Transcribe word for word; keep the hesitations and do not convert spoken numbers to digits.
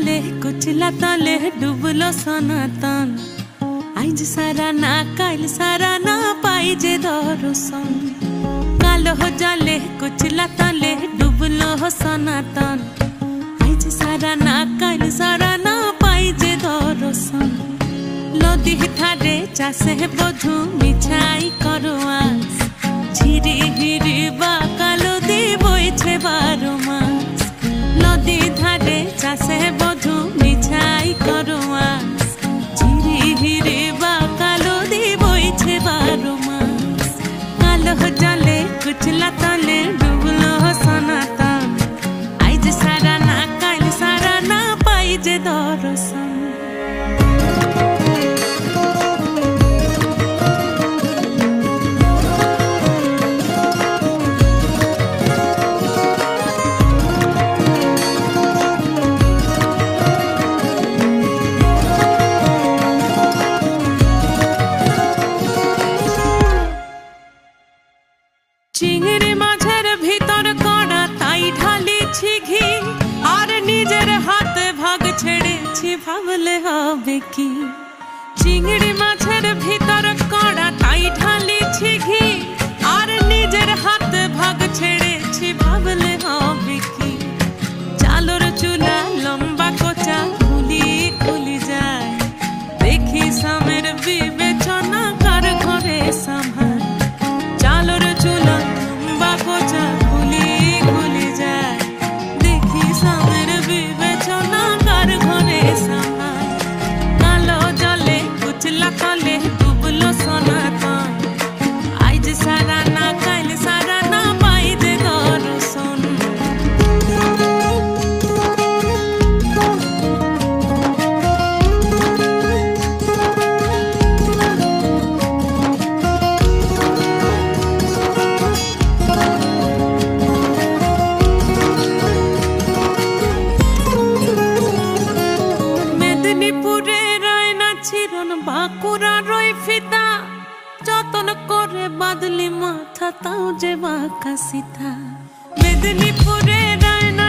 जले कुचला तले डुबलो सनातन आज सारा ना काल सारा ना पाई जे दर्शन कालो जले कुचला तले डुबलो सनातन आज सारा ना काल सारा ना पाई जे दर्शन लदी थारे चासे बधु मिछाई करो आस झिरी हिरी बा कालो दी बोइछे बारो मास लदी धारे चासे बधु मिछाई करो आस झिरी हिरी बा कालो दी बोइछे बारो मास कालो जले कुचला तले डुबलो सनातन आज सारा ना काल सारा ना पाई जे दर्शन चिंगड़ी माझेर भीतर कड़ा ताई ढाली छी घी और निजेर हाथ भाग छेड़े छी भावले हबे की चिंगड़ी माझेर भीतर कड़ा ताई ढाली छी घी और निजेर हाथ भाग छेड़े छी भावले हबे की चालोर चूला लंबा कोचा खुली खुली जाए देखी सामेर विवेचना कर घरे संभाल चालोर चूला कोचा खुली खुली जाए देखी सामेर विवेचना कर घरे संभाल कालो जले कुचला तले डुबलो सनातन आज सारा ना काल सारा ना पाई जे दर्शन बाकुरा रोई फिता जतन करे बादली माथा ताऊ जे बाका सीता मेदिनीपुरे रायना